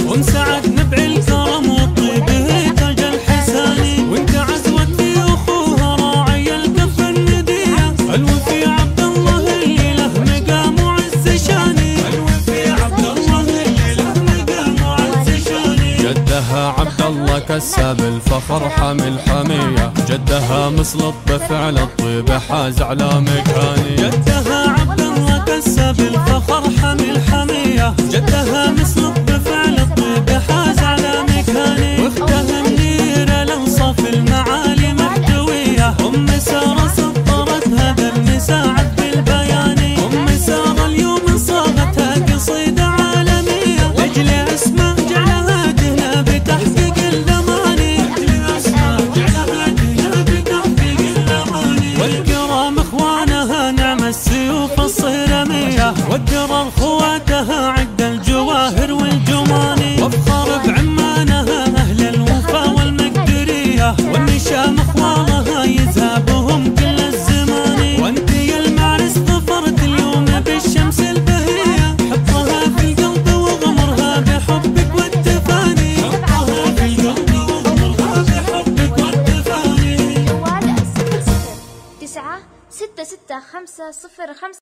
وانسعد نبع الكرم والطيب تاج الحساني، وانت عزوتي اخوها راعي الكف النديه، الوفي عبد الله اللي له مقام وعز شاني، الوفي عبد الله اللي له مقام وعز شاني. جدها عبد الله كساب الفخر حامي الحميه، جدها مسلط بفعل الطيب حاز على مكاني. جدها عبد الله كساب الفخر حامي الحميه، جدها مسلط بفعل الطيب حاز على مكاني. واختها منيره لوصف المعالي محتويه، ام ساره سطرت هذا المساعد بالبياني، ام ساره اليوم صاغتها قصيده عالميه، لاجل اسماء جعلها تهنا بتحقيق الاماني، لاجل اسماء جعلها تهنا بتحقيق الاماني. والكرام اخوانها نعم السيوف الصيرميه، والدرر خواتها عد الجواهر والجماني، وافخر بعمانها اهل الوفا والمقدريه، والنشام اخوانها يذهبهم كل الزمان. وانت يا المعرس ظفرت اليوم بالشمس البهيه، حطها في القلب واغمرها بحبك والتفاني، حطها في القلب واغمرها بحبك والتفاني. جوال 009 665 05